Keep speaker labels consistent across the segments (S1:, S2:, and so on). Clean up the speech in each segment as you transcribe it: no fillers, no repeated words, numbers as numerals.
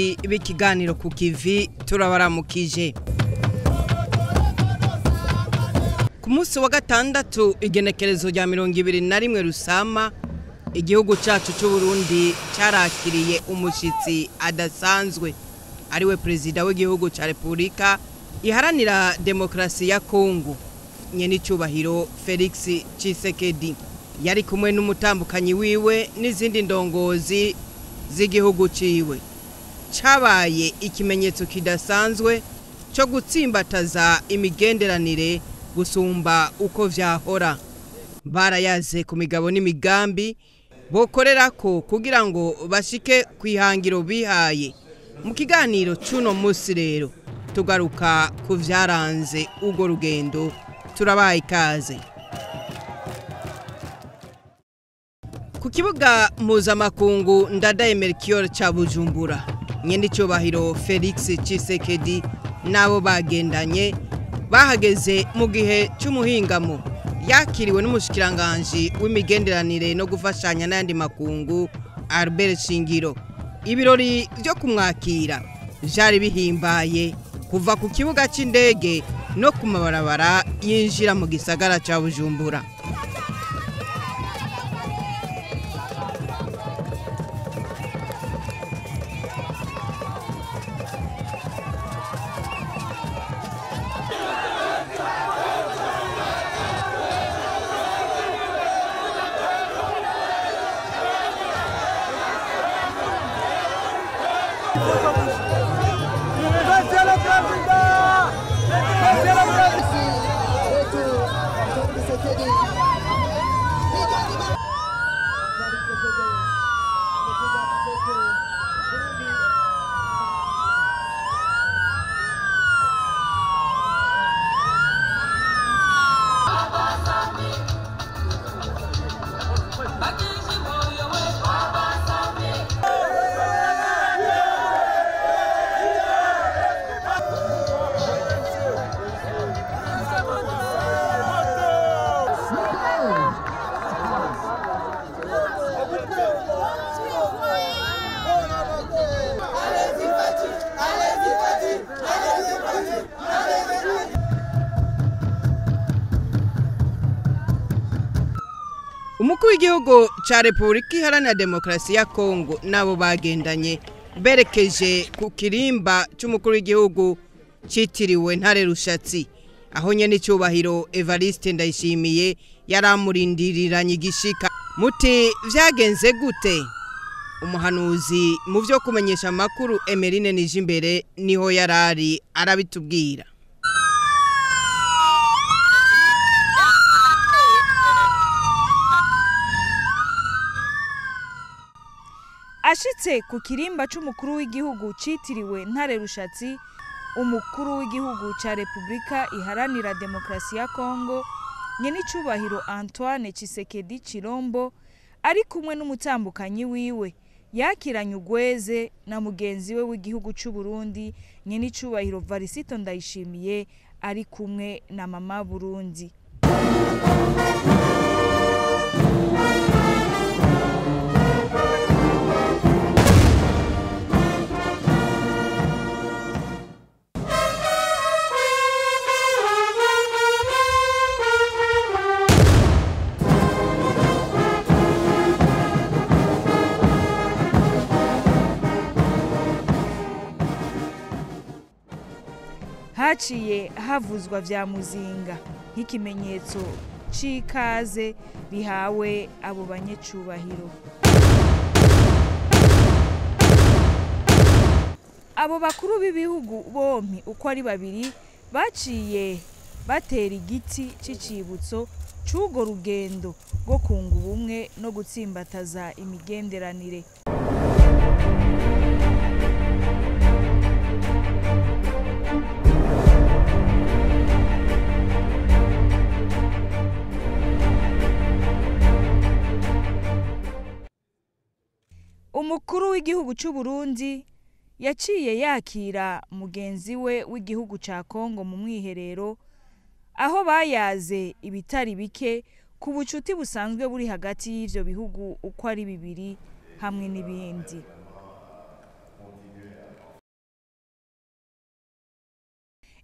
S1: bakunzi b'ikiganiro ku kivi turabaramukije. Ku munsi wa gatandatu igenekerezo rya 21 Rusama igihugu cyacu cy'u Burundi cyarakiriye umushitsi adasanzwe ariwe perezida w'igihugu cya Repubulika iharanira demokrasi ya Kongo nyenicubahiro Felix Tshisekedi. Yari kumwe n'umutambukanyi wiwe n'izindi ndongozi z'igihugu ciwe. Cabaye ikimenyetso kidasanzwe cyo gutsimbataza imigenderanire gusumba uko vyahora. Barayaze ku migabo n'imigambi bokorerako kugira ngo bashike kwihangiro bihaye. Mu kiganiro cy'uno munsi rero tugaruka ku vyaranze ugo rugendo. Turabaye ikaze. Ku kibuga mpuzamakungu ndadaye Melchior ca Bujumbura nyenicubahiro Felix Tshisekedi nabo bagendanye bahageze mu gihe cy'umuhingamo yakiriwe n'umushikiranganje w'imigenderanire no gufashanya n'andi makungu Albert Shingiro. Ibirori byo kumwakira byari bihimbaye kuva ku kibuga c'indege no ku mabarabara yinjira mu gisagara ca Bujumbura. Umukuru w'igihugu ca Repubulika iharanira demokrasi ya Kongo nabo bagendanye berekeje ku kirimba cy'umukuru w'igihugu citiriwe Ntare Rushatsi aho nyenicubahiro Evariste Ndayishimiye yaramurindiriranye igishika. Muti vyagenze gute? Umuhanuzi mu byo kumenyesha amakuru Emeline Nijimbere niho yarari arabitubwira.
S2: Ashitse ku kirimba c'umukuru w'igihugu citiriwe Ntare Rushatsi, umukuru w'igihugu ca Repubulika iharanira demokrasi ya Kongo nyenicubahiro Antoine Tshisekedi Chilombo ari kumwe n'umutambukanyi wiwe yakiranye ugweze na mugenzi we w'igihugu c'u Burundi nyenicubahiro Varisito Ndayishimiye ari kumwe na mama Burundi. Haciye havuzwa vya muzinga nk'ikimenyetso c'ikaze bihawe abo banyecubahiro. Abo bakuru b'ibihugu bompi uko ari babiri baciye batera igiti c'icibutso c'ugo rugendo rwo kunga ubumwe no gutsimbataza imigenderanire. Umukuru w'igihugu cy'u Burundi yaciye yakira mugenzi we w'igihugu ca Kongo mu mwiherero aho bayaze ibitari bike ku bucuti busanzwe buri hagati y'ivyo bihugu uko ari bibiri hamwe n'ibindi.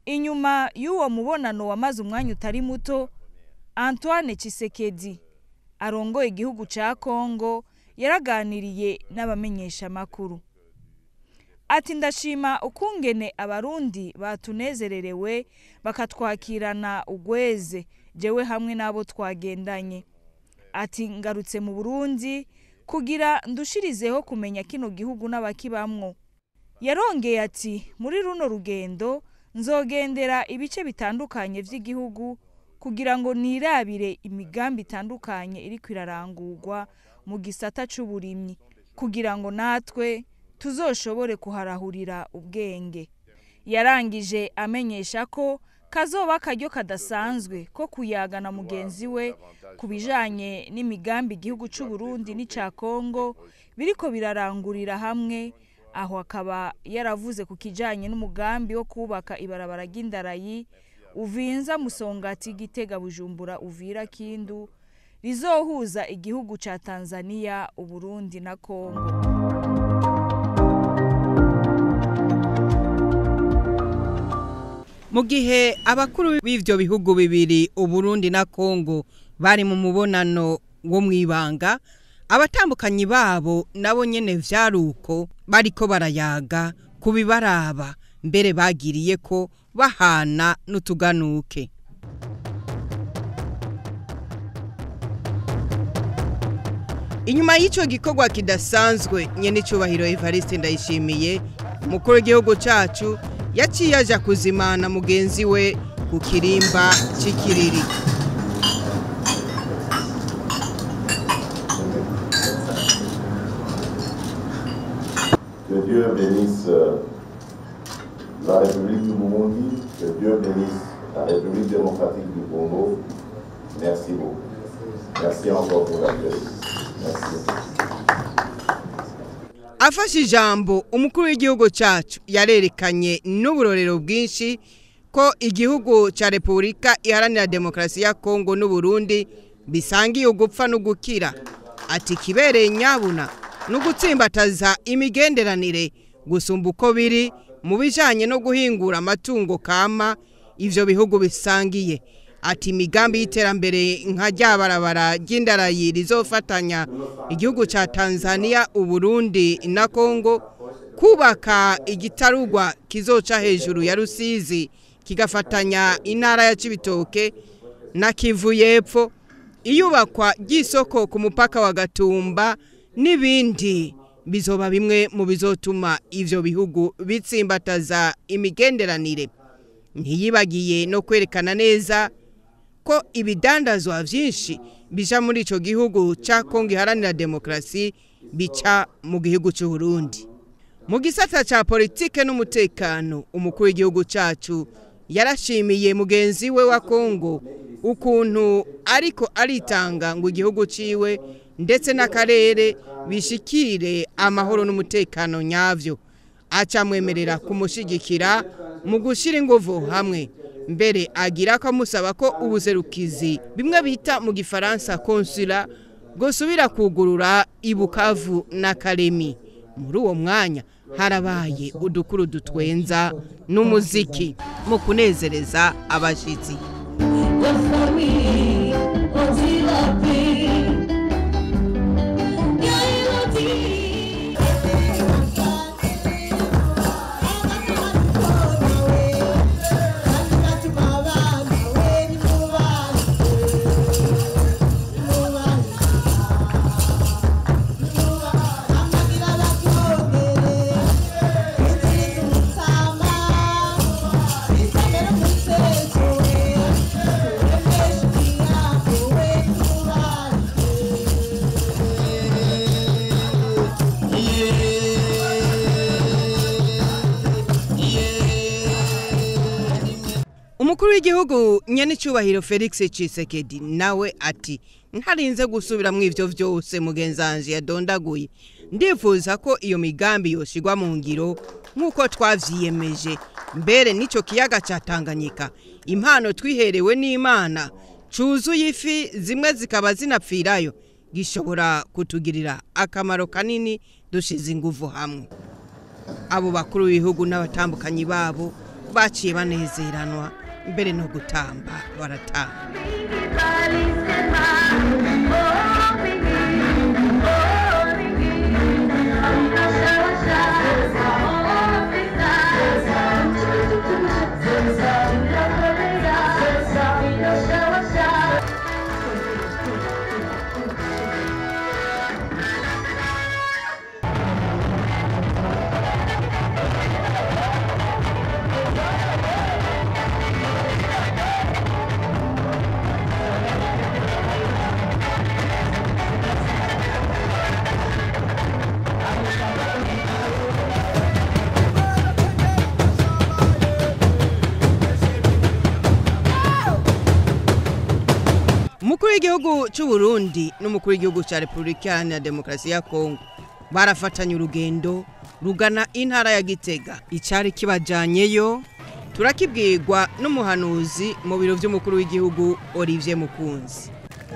S2: Inyuma y'uwo mubonano wamaze umwanya utari muto, Antoine Tshisekedi arongoye igihugu ca Kongo yaraganiriye n'abamenyesha makuru. Ati ndashima ukungene abarundi batunezererewe bakatwakirana ugweze jewe hamwe nabo twagendanye. Ati ngarutse mu Burundi kugira ndushirizeho kumenya kino gihugu n'abakibamwo. Yarongeye ati muri runo rugendo nzogendera ibice bitandukanye vy'igihugu kugira ngo nirabire imigambi itandukanye iri kwirarangurwa mu gisata c'uburimyi kugira ngo natwe tuzoshobore kuharahurira ubwenge. Yarangije amenyesha ko kazoba akaryo kadasanzwe ko kuyagana mugenzi we kubijanye n'imigambi igihugu c'u Burundi n'ica Kongo biriko birarangurira hamwe. Aho akaba yaravuze ku kijanye n'umugambi wo kubaka ibarabara ry'indarayi Uvinza Musongati Gitega Bujumbura Uvira Kindu rizohuza igihugu ca Tanzania, Uburundi na Kongo.
S1: Mu gihe abakuru b'ivyo bihugu bibiri Uburundi na Kongo bari mu mubonano wo mwibanga, abatambukanyi babo nabo nyene vyaruko bariko barayaga kubibaraba, mbere bagiriye ko bahana n'utuganuke. Inyuma y'ico gikorwa kidasanzwe, nyene icubahiro Evariste Ndayishimiye umukuru w'igihugu cacu yaciye aja kuzimana mugenzi we ku kirimba c'ikiriri.
S3: Que Dieu bénisse la République du Burundi, que Dieu bénisse la République démocratique du Congo. Merci beaucoup. Merci encore pour la paix. Merci.
S1: Afashe ijambo umukuru w'igihugu cacu yarerekanye n'uburorero bwinshi ko igihugu ca Repubulika Iharanira Demokarasi ya Kongo n'u Burundi bisangiye ugupfa no gukira. Ati kibereye nyabuna no gutsimbataza imigenderanire gusumba uko biri mu bijanye no guhingura amatungo kama ivyo bihugu bisangiye. Ati imigambi y'iterambere nka ryabarabara ry'indarayi rizofatanya igihugu ca Tanzania, Uburundi na Kongo, kubaka igitarugwa kizoca hejuru ya Rusizi kigafatanya intara ya Cibitoke na Kivu y'Epfo, iyubakwa ry'isoko ku mupaka wa Gatumba n'ibindi bizoba bimwe mu bizotuma ivyo bihugu bitsimbataza imigenderanire. Ntiyibagiye no kwerekana neza ko ibidandazwa vyinshi bija muri ico gihugu ca Kongo Iharanira Demokarasi bica mu gihugu c'u Burundi. Mu gisata ca politike n'umutekano, umukuru w'igihugu cacu yarashimiye mugenzi we wa Kongo ukuntu ariko aritanga ngo igihugu ciwe ndetse n'akarere bishikire amahoro n'umutekano nyavyo. Aca mwemerera kumushigikira mu gushira inguvu hamwe, mbere agira ko amusaba ko ubuserukizi bimwe bita mu gifaransa konsula gusubira kugurura i Bukavu na Karemi. Muri uwo mwanya harabaye udukuru dutwenza n'umuziki mu kunezereza abashitsi. Umukuru w'igihugu nyenicubahiro Felix Tshisekedi nawe ati ntarinze gusubira mu ivyo vyose mugenzanje yadondaguye, ndifuza ko iyo migambi yoshigwa mu ngiro nkuko twavyiyemeje. Mbere nico kiyaga ca Tanganyika impano twiherewe n'Imana cuzuye ifi zimwe zikaba zinapfirayo gishobora kutugirira akamaro kanini dushize inguvu hamwe. Abo bakuru b'ibihugu n'abatambukanyi babo baciye banezeranwa mbere no gutamba baratamba. Umukuru w'igihugu cy'u Burundi n'umukuru w'igihugu cya Repubulika Iharanira Demokarasi ya Kongo barafatanye urugendo rugana intara ya Gitega. Icari kibajanyeyo turakibwirwa n'umuhanuzi mu biro by'umukuru w'igihugu Olivier Mukunzi.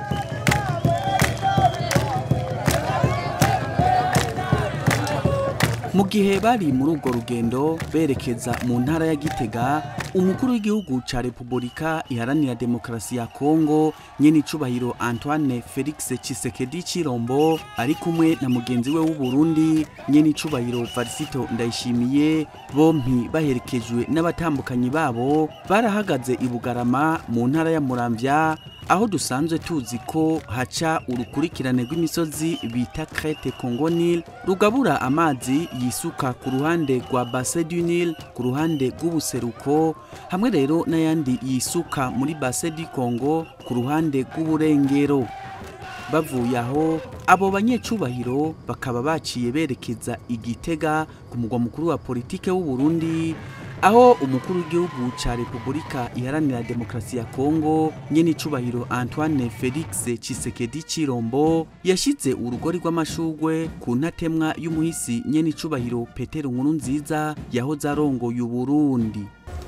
S4: Mu gihe bari muri urwo rugendo berekeza mu ntara ya Gitega, umukuru w'igihugu ca Repubulika Iharanira Demokarasi ya Kongo nyenicubahiro Antoine Felix Tshisekedi Chilombo ari kumwe na mugenzi we w'u Burundi nyenicubahiro Varisito Ndayishimiye, bompi baherekejwe n'abatambukanyi babo, barahagaze i Bugarama mu ntara ya Muramvya, aho dusanzwe tuzi ko haca urukurikirane rw'imisozi bita Crete Congo Nil rugabura amazi yisuka ku ruhande rwa Bassin du Nil ku ruhande rw'ubuseruko, hamwe rero n'ayandi yisuka muri Bassin du Congo ku ruhande rw'uburengero. Bavuye aho abo banyecubahiro bakaba baciye berekeza i Gitega ku mugwa mukuru wa politike w'u Burundi, aho umukuru w'igihugu ca Repubulika Iharanira Demokarasi ya Kongo nyenicubahiro Antoine Felix Tshisekedi Chilombo yashize urugori rw'amashugwe ku ntatemwa y'umuhisi nyenicubahiro Petero Nkurunziza yahoze arongoye u Burundi.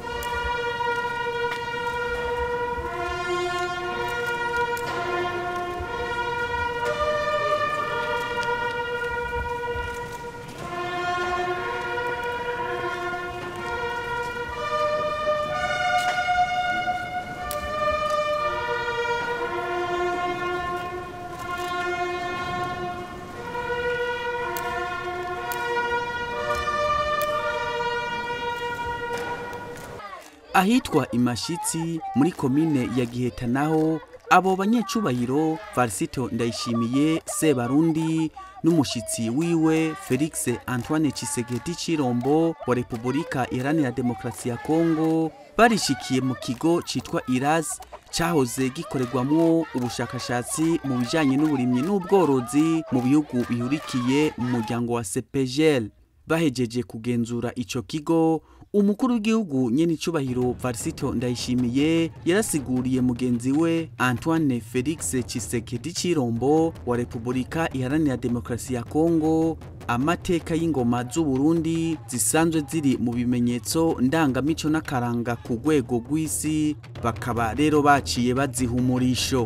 S4: Ahitwa Imashitsi muri komine ya Giheta naho abo banyecubahiro Varisito Ndayishimiye Sebarundi n'umushitsi wiwe Felix Antoine Tshisekedi Chilombo wa Repubulika Iharanira Demokarasi ya Kongo barishikiye mu kigo citwa Iraz cahoze gikorerwamwo ubushakashatsi mu bijanye n'uburimyi n'ubworozi mu bihugu bihurikiye mu muryango wa CPGL. Bahejeje kugenzura ico kigo, umukuru w'igihugu nyenicubahiro Varisito Ndayishimiye yarasiguriye mugenzi we Antoine Felix Tshisekedi Chilombo wa Repubulika Iharanira Demokarasi ya Kongo amateka y'ingoma z'u Burundi zisanzwe ziri mu bimenyetso ndangamico n'akaranga ku rwego rw'isi, bakaba rero baciye baziha umurisho.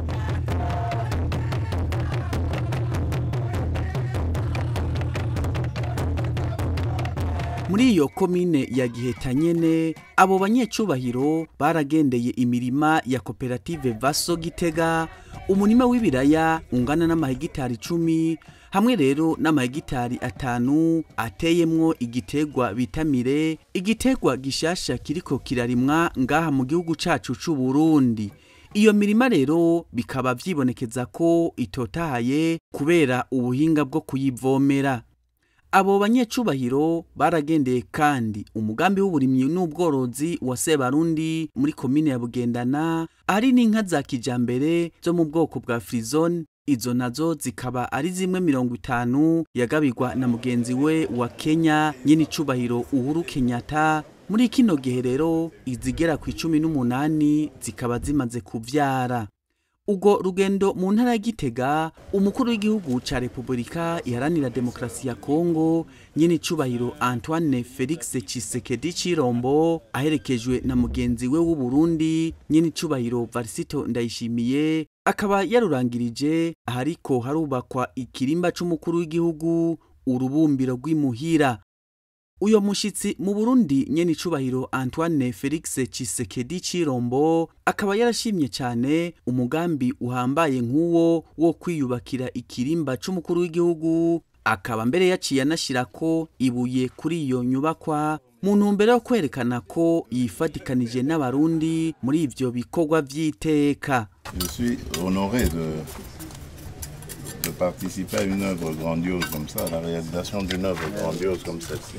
S4: Muri iyo komine ya Giheta nyene abo banyecubahiro baragendeye imirima ya koperative Vaso Gitega, umurima w'ibiraya ungana n'amahegitari 10 hamwe rero n'amahegitari 5 ateyemwo igitegwa bitamire, igitegwa gishasha kiriko kirarimwa ngaha mu gihugu cacu c'u Burundi. Iyo mirima rero bikaba vyibonekeza ko itotahaye kubera ubuhinga bwo kuyivomera. Abo banyecubahiro baragendeye kandi umugambi w'uburimyi n'ubworozi wa Sebarundi muri komine ya Bugendana, ari n'inka za kijambere zo mu bwoko bwa Frizone, izo nazo zikaba ari zimwe 50 yagabirwa na mugenzi we wa Kenya nyenicubahiro Uhuru Kenyatta. Muri kino gihe rero izigera ku 18 zikaba zimaze kuvyara. Ugo rugendo mu ntara ya Gitega, umukuru w'igihugu ca Repubulika Iharanira Demokarasi ya Kongo nyenicubahiro Antoine Felix Tshisekedi Chilombo aherekejwe na mugenzi we w'u Burundi nyenicubahiro Varisito Ndayishimiye, akaba yarurangirije ahariko harubakwa ikirimba c'umukuru w'igihugu urubumbiro rw'imuhira. uyo mushitsi mu Burundi nyene icubahiro Antoine Felix Tshisekedi Chirombo akaba yarashimye cyane umugambi uhambaye nk'uwo wo kwiyubakira ikirimba c'umukuru w'igihugu, akaba mbere yaciye anashirako ibuye kuri iyo nyubakwa mu ntumbero yo kwerekana ko yifatikanije n'abarundi muri ivyo bikorwa vy'iteka.
S3: Je suis honoré de participer à une œuvre grandiose comme ça, à la réalisation d'une œuvre grandiose comme celle-ci.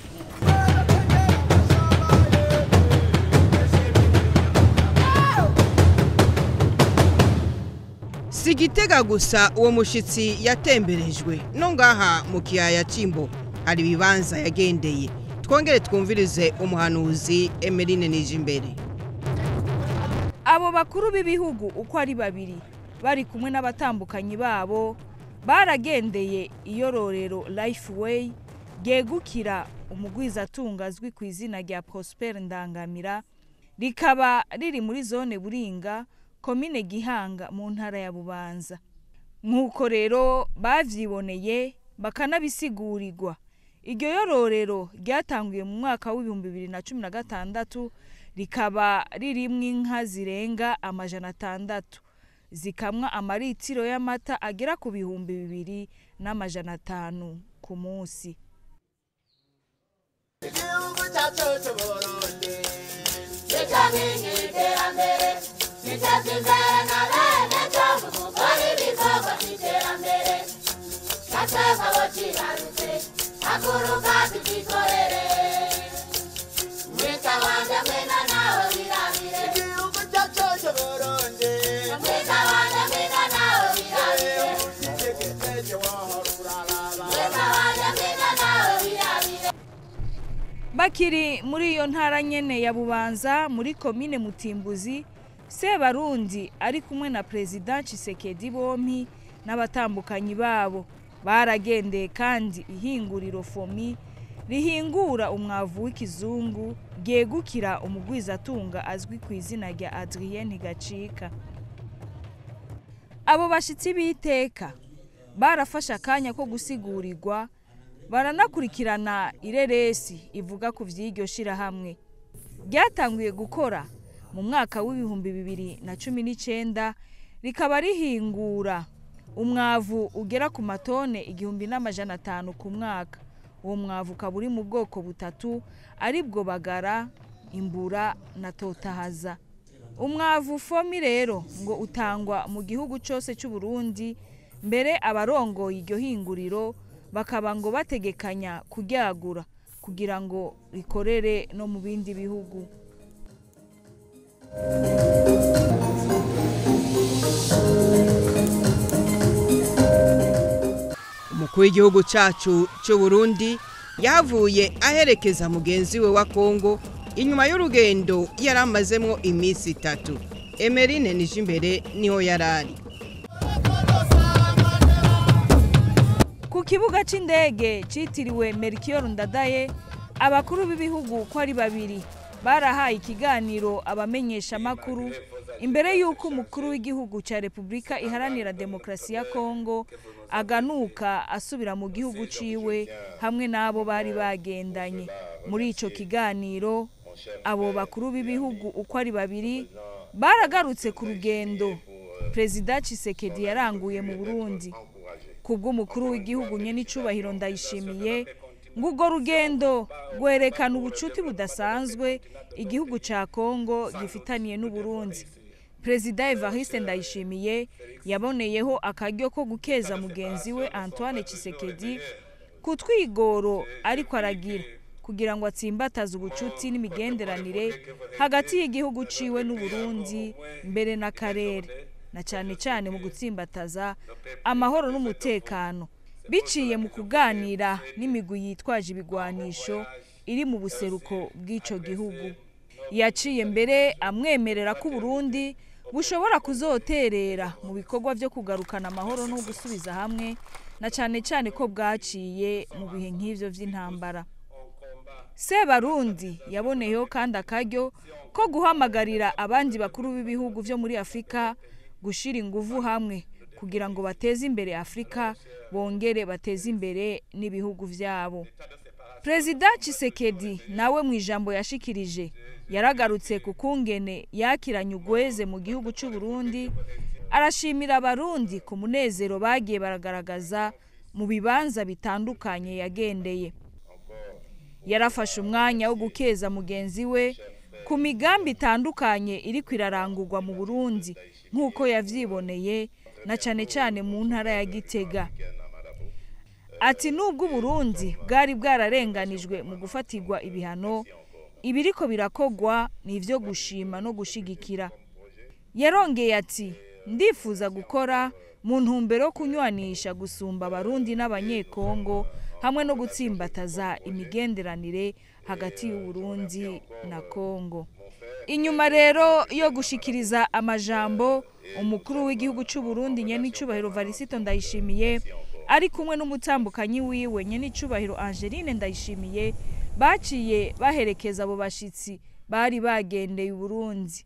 S1: Si Gitega gusa uwo mushitsi yatemberejwe no ngaha mu kiyaya Cimbo hari ibibanza yagendeye. Twongere twumvirize umuhanuzi Emeline Nijimbere.
S2: Abo bakuru b'ibihugu uko ari babiri bari kumwe n'abatambukanyi babo baragendeye iyororero Lifeway ryegukira umugwizatunga azwi ku izina rya Prosper Ndangamira, rikaba riri muri zone Buringa, komine Gihanga mu ntara ya Bubanza. Nk'uko rero bavyiboneye bakanabisigurirwa, iryo yororero ryatanguye mu mwaka w'2016 rikaba ririmwe inka zirenga 600 zikamwa amaritiro y'amata agera ku 2,500 ku munsi. Bakiri muri iyo ntara nyene ya Bubanza muri komine Mutimbuzi, Sebarundi ari kumwe na President Tshisekedi bompi n'abatambukanyi babo baragendeye kandi ihinguriro Fomi rihingura umwavu w'ikizungu ryegukira umugwizatunga azwi ku izina rya Adrien Gacika. Abo bashitsi b'iteka barafasha akanya ko gusigurirwa, baranakurikirana ireresi ivuga ku vy'iryo shirahamwe. Ryatanguye gukora mu mwaka w'2019 rikaba rihingura umwavu ugera ku matone 1,500 ku mwaka. Uwo mwavu kaburi mu bwoko butatu aribwo bagara, imbura na totahaza. Umwavu Fomi rero ngo utangwa mu gihugu cyose cy'u Burundi, mbere abarongoye iryo hinguriro bakaba ngo bategekanya kuryagura kugira ngo rikorere no mu bindi bihugu.
S1: Umukuru w'igihugu cacu cy'u Burundi yavuye aherekeza mugenzi we wa Kongo inyuma y'urugendo yaramazemwo iminsi 3. Emeline Nijimbere niho yarari. Ku kibuga c'indege citiriwe Melchior Ndadaye, abakuru b'ibihugu ko ari babiri barahaye ikiganiro abamenyesha makuru imbere y'uko umukuru w'igihugu ca Republika Iharanira Demokrasi ya Kongo aganuka asubira mu gihugu ciwe hamwe n'abo bari bagendanye. Muri ico kiganiro abo bakuru b'ibihugu uko ari babiri baragarutse ku rugendo President Tshisekedi yaranguye mu Burundi. Kubw'umukuru w'igihugu nyene icubahiro Ndayishimiye, ng'urwo rugendo rwerekana ubucuti budasanzwe igihugu ca Kongo gifitaniye n'u Burundi. President Evariste Ndayishimiye yaboneyeho akaryo ko gukeza mugenzi we Antoine Tshisekedi ku twigoro ariko aragira kugira ngo atsimbataze ubucuti n'imigenderanire hagati y'igihugu ciwe n'u Burundi mbere n'akarere, na cyane mu gutsimbataza amahoro n'umutekano biciye mu kuganira n'imigwi yitwaje ibigwanisho iri mu buseruko bw'ico gihugu. Yaciye mbere amwemerera ko Burundi bushobora kuzoterera mu bikorwa byo kugarukana amahoro no gusubiza hamwe, na cyane ko bwaciye mu bihe nk'ivyo vy'intambara. Sebarundi yaboneyeho kandi akaryo ko guhamagarira abandi bakuru b'ibihugu vyo muri Afrika gushira inguvu hamwe kugira ngo bateze imbere Afrika, bongere bateze imbere n'ibihugu vyabo.
S2: Perezida Tshisekedi nawe mu ijambo yashikirije yaragarutse ku kungene yakiranye ugweze mu gihugu cy'u Burundi, arashimira abarundi ku munezero bagiye baragaragaza mu bibanza bitandukanye yagendeye. Yarafashe umwanya wo gukeza mugenzi we ku migambi itandukanye iri kwirarangurwa mu Burundi nk'uko yavyiboneye, na cane cane mu ntara ya Gitega. Ati nubwo Burundi bwari bwararenganijwe mu gufatirwa ibihano, ibiriko birakogwa ni ivyo gushima no gushigikira. Yarongeye ati ndifuza gukora mu ntumbero kunywanisha gusumba abarundi n'abanyekongo hamwe no gutsimbataza imigenderanire hagati y'u Burundi na Kongo. Inyuma rero yo gushikiriza amajambo, umukuru w'igihugu cy'u Burundi nyenicubahiro Varisito Ndayishimiye ari kumwe n'umutambukanyi wiwe nyenicubahiro Angeline Ndayishimiye baciye baherekeza abo bashitsi bari bagendeye u Burundi.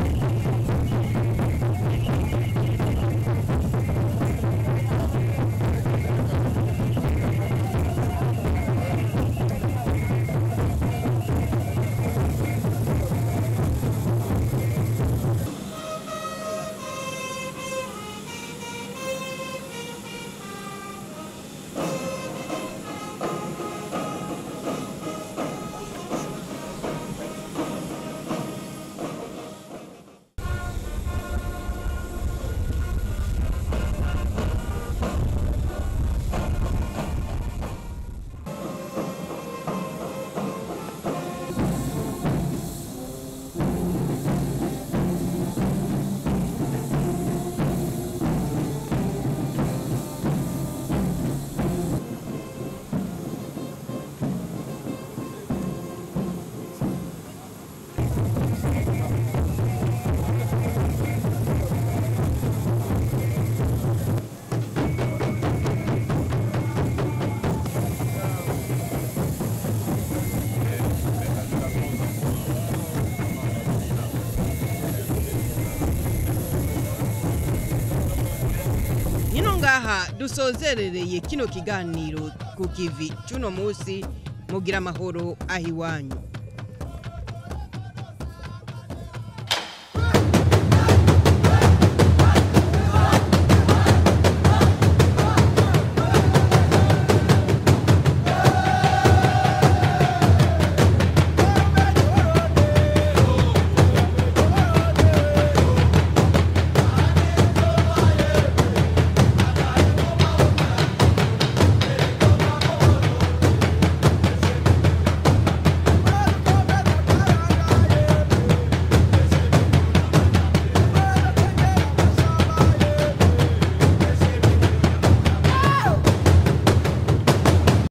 S1: Ngaha dusozerereye kino kiganiro ku kivi cuno musi, mugira amahoro ahiwanyu.